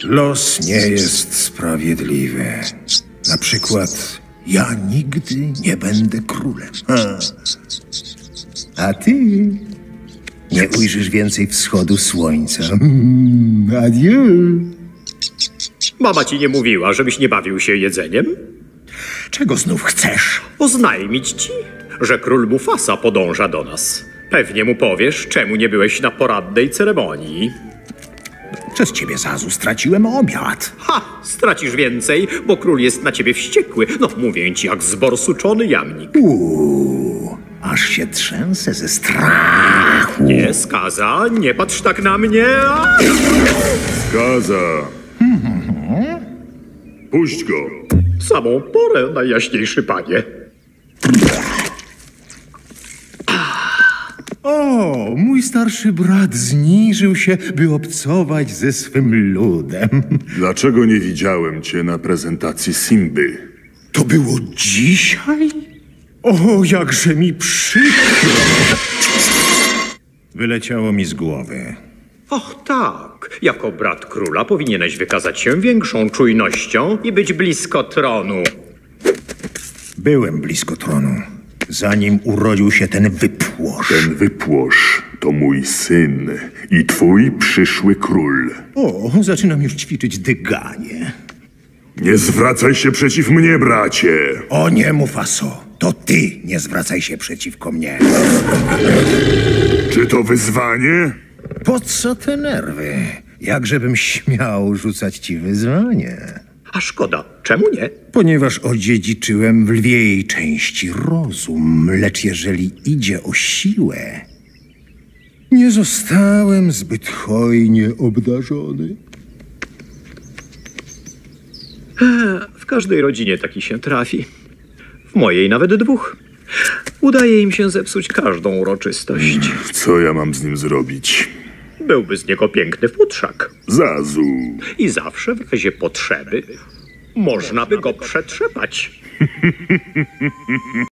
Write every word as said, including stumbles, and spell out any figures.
Los nie jest sprawiedliwy. Na przykład ja nigdy nie będę królem. Ha. A ty nie ujrzysz więcej wschodu słońca. Mm, adieu. Mama ci nie mówiła, żebyś nie bawił się jedzeniem? Czego znów chcesz? Oznajmić ci, że król Mufasa podąża do nas. Pewnie mu powiesz, czemu nie byłeś na poradnej ceremonii. Przez ciebie, Zazu, straciłem obiad. Ha! Stracisz więcej, bo król jest na ciebie wściekły. No, mówię ci, jak zborsuczony jamnik. Uuu, aż się trzęsę ze strachu. Nie, Skaza, nie patrz tak na mnie. A! Skaza! Puść go! W samą porę, najjaśniejszy panie. O, mój starszy brat zniżył się, by obcować ze swym ludem. Dlaczego nie widziałem cię na prezentacji Simby? To było dzisiaj? O, jakże mi przykro. Wyleciało mi z głowy. Och tak, jako brat króla powinieneś wykazać się większą czujnością i być blisko tronu. Byłem blisko tronu, zanim urodził się ten wypłosz. Ten wypłosz to mój syn i twój przyszły król. O, zaczynam już ćwiczyć dyganie. Nie zwracaj się przeciw mnie, bracie! O nie, Mufaso, to ty nie zwracaj się przeciwko mnie. Czy to wyzwanie? Po co te nerwy? Jakżebym śmiał rzucać ci wyzwanie? A szkoda, czemu nie? Ponieważ odziedziczyłem w lwiej części rozum, lecz jeżeli idzie o siłę, nie zostałem zbyt hojnie obdarzony. W każdej rodzinie taki się trafi. W mojej nawet dwóch. Udaje im się zepsuć każdą uroczystość. Co ja mam z nim zrobić? Byłby z niego piękny futrzak. Zazu! I zawsze w razie potrzeby można by go przetrzepać.